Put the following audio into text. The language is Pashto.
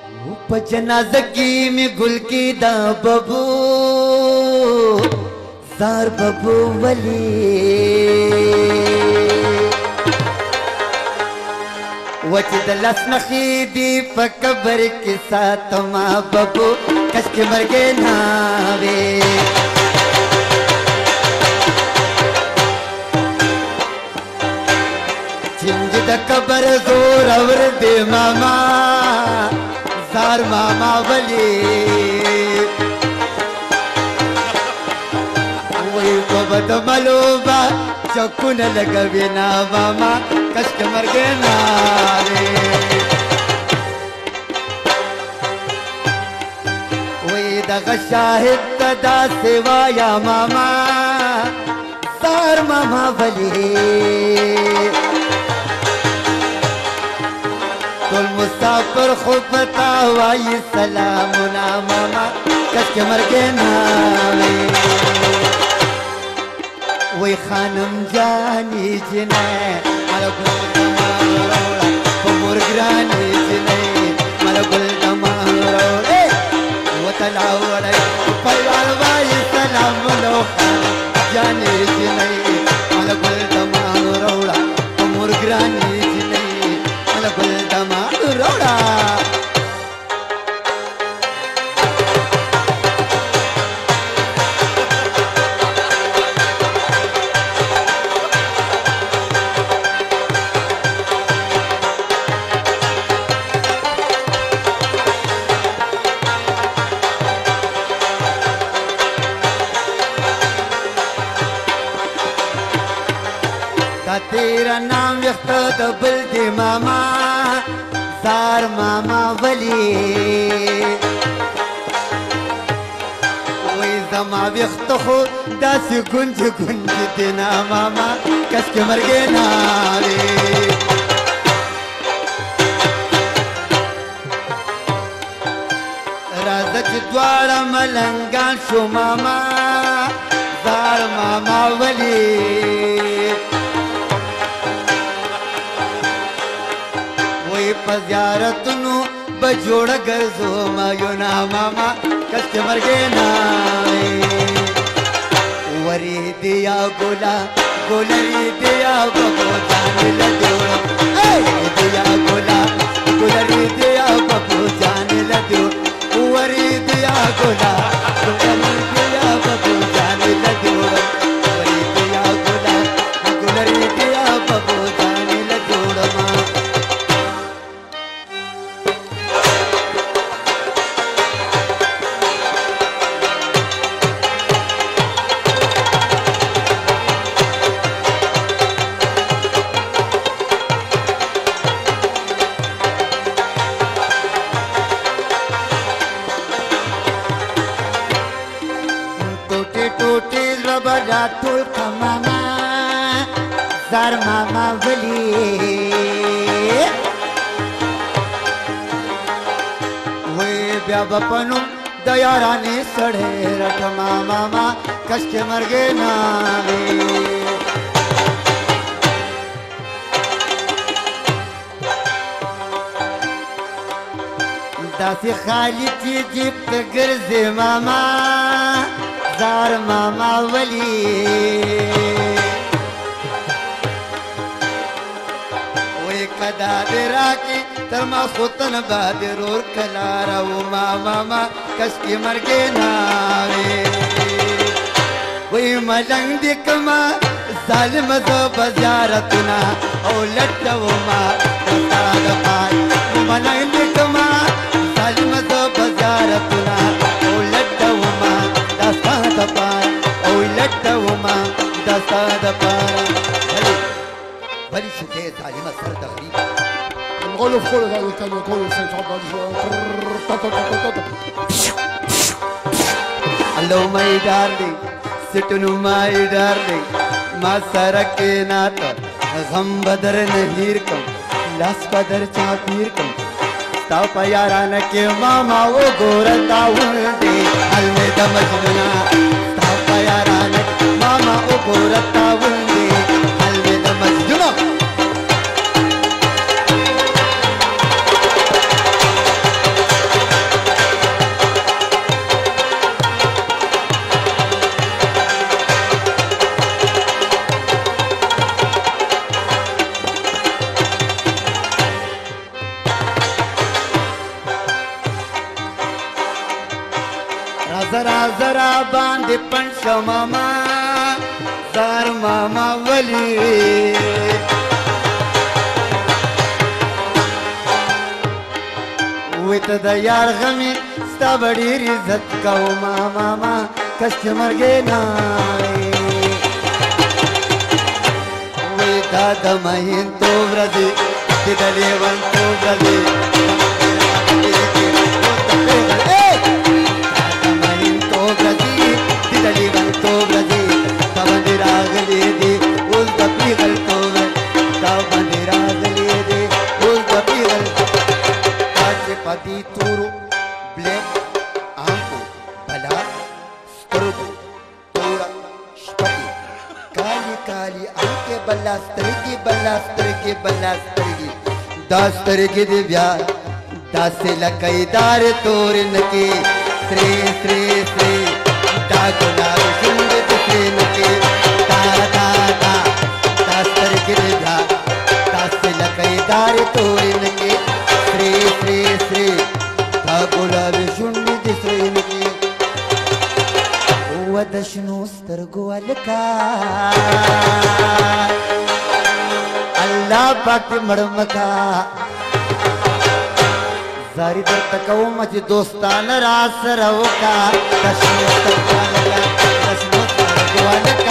په جنازه کې مې ګل کې دا ببو زار ببو ولی وچ د لاس نخې دي په قبر کې ساتما ببو کش کې مرګې ناوې چنج د قبر زور اور دے ماما زار ماما ولی وی بابد ملوبا چکون لگوی نا ماما کشک مرگے نارے وی دغ شاہد تدا سوایا ماما زار ماما ولی تول مسافر خوب بتاوائی سلامنا ماما کش کے مرگے ناوے وی خانم جانی جنے مالا گل دمان روڑا پمرگرانی جنے مالا گل دمان روڑا وطلاوڑا پلوالوائی سلامنا خانم جانی جنے مالا گل دمان روڑا پمرگرانی جنے مالا گل دمان روڑا تیرا نام یختا دبل دی ماما زار ماما ولی وی زما ویخت خو داسی گنج گنج دینا ماما کس کے مرگے ناوی رازک دوارا ملنگان شو ماما زار ماما ولی پزیارتنو بجوڑ گرزو مایونا ماما کس کے مرگے ناوے وری دیا گولا گولری دیا ببو جان لدیوڑا دیا گولا گولری دیا ببو جان لدیوڑا وری دیا گولا گولری دیا ببو جان لدیوڑا وری دیا گولا گولری دیا ببو جان لدیوڑا ټول کماما زار ماما ولی وی بیا بپنو د یارانی سړی رټما ماما کش کې مرګې ناوې داسې خالی چې جیب ته ګرځې ماما زار ماما ولی وی کدا دی راکی تر ما خوطن بادی رور کلارا و ماما کش کی مرگی ناوی وی ملنگ دی کما ظالم دو بزیارتنا او لٹو ما دستاد پای ملنگ دی کما ظالم دو بزیارتنا او لٹو ما دستاد پای او لٹو ما دستاد پای بلی شکے ظالم سر تغریب نقولوا في كل هذا الثاني نقولوا في Hello my darling, sit to my darling, ma sarake naata, gham badar nahir kam, las badar chaapir kam, sta payarana ke mama wo gorata unde, almeda majnuna, sta payarana mama wo gorata unde, almeda majnuna. زرا زرا باندې پنځ ماما زار ماما ولی وې ته د یار غمې ستا به ډېر عزت کوما ماما کس چې مرګې نه وې دا د مهینتوب ورځې چې د لیونتوب ورځې पति तोरो ब्लैक आंखों भला स्तरगो तोरा शपति काली काली आंखें बल्ला स्तरगी दास्तरगी दिव्या दासे लकईदार तोरन के श्रे श्रे श्रे दा गुलाब सुंद दिसेन के दा दा दा दास्तरगी दिव्या दासे लकईदार तोरन के श्री श्री श्री गुलाब शुंडी दिसरेन की वदशनो स्तरगो अलका अल्लाह पाक मड़मका जारी दर तकौ मच दोस्तान रास रवका दशनो स्तरगो अलका